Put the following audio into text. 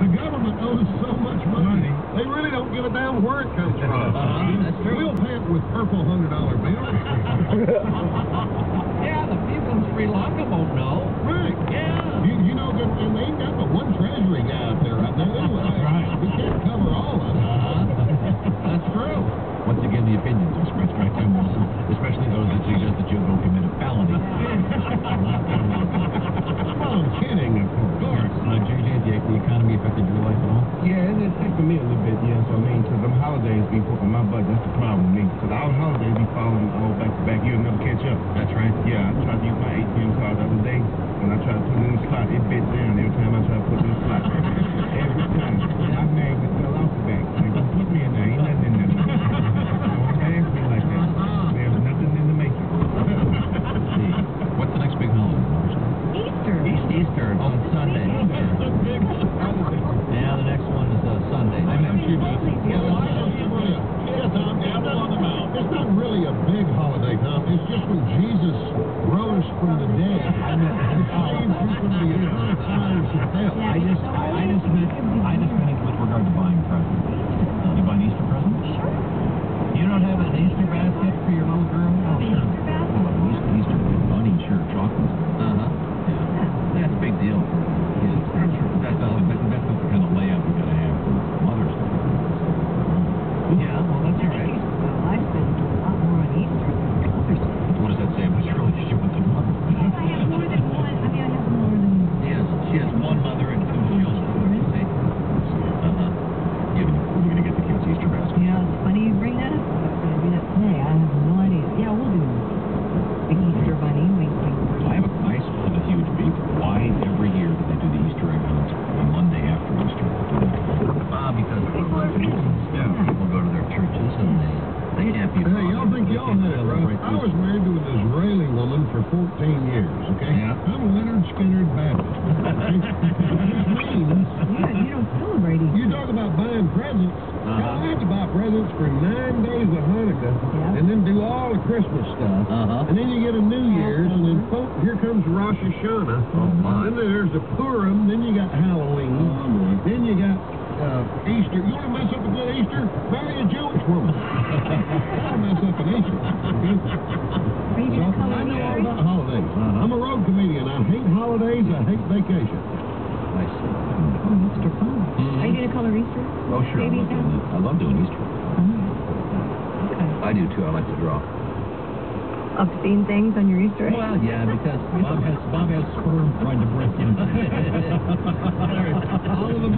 The government owes so much money. They really don't give a damn where it comes from. That's true. We'll pay it with purple $100 bills. Yeah, the people in Sri Lanka won't know. Right. Yeah. You know, and they ain't got but one treasury guy out there right now anyway. That's right. We can't cover all of it. That's true. Once again, the opinions expressed by Tim Wilson, especially those that suggest that you'll go commit a felony. Well, I'm kidding, of course. JJ, the economy affected your life at all? Yeah, it affected me a little bit, yeah. So, I mean, because them holidays be whooping my butt. That's the problem with me. Because our holidays be falling all back to back. You'll never catch up. That's right. Yeah, I tried to use my ATM card the other day. When I tried to put it in the slot, it bit down every time I tried to put it in the slot. Every time. My magnet fell off the back. Like, don't put me in there. Ain't nothing in there. Don't ask me like that. There's nothing in the making. Let's see. What's the next big holiday? Easter. Oh, it's Sunday. Yeah, the next one is Sunday. Tom, it's not really a big holiday, Tom. It's just when Jesus rose from the dead and saved you from the eternal fires of hell. I just meant with regard to buying presents. You buy an Easter present? Sure. You don't have an Easter basket for your little girl? Oh, sure. Easter basket? Oh, Easter bunny, sure, chocolate. Yeah. That's a big deal for kids. That's the kind of layout we gotta have for Mother's Day. Yeah, well, that's all right. Well, I spend a lot more on Easter than Mother's Day. What does that say about your relationship with the mother? I have more than one. I mean, I have more than... Yes, she has one mother and two children. See? You're gonna get the kids Easter basket. Yeah, it's funny you bring that up. I was going to do that today. I have no idea. Yeah, we'll do the Easter bunny. I still have a huge beef. Why every year do they do the Easter egg hunt the Monday after Easter? Because People are busy. people go to their churches and they can't be. Hey, y'all think y'all had it rough? I was married to an Israeli woman for 14 years, okay? Yeah. I'm a Leonard Skinner Baptist, okay? Which means... Yeah, you don't celebrate Easter. You talk about buying presents. Y'all have to buy presents for 9 days of Hanukkah, Yeah. and then do all the Christmas stuff. And then you get a New Year's, and then here comes Rosh Hashanah. Oh, my. Then there's a Purim, then you got Halloween. Then you got Easter. You want to mess up a good Easter? Marry a Jewish woman. That'll mess up an Easter. Okay? Are you So, going to color I know all Easter? about holidays. I'm a road comedian. I hate holidays. I hate vacation. I see. Oh, Easter fun. Are you going to color Easter? Oh, sure. Babies down? I love doing Easter. Okay. I do too. I like to draw. Obscene things on your Easter egg? Well, yeah, because Bob has sperm trying to break in. All of them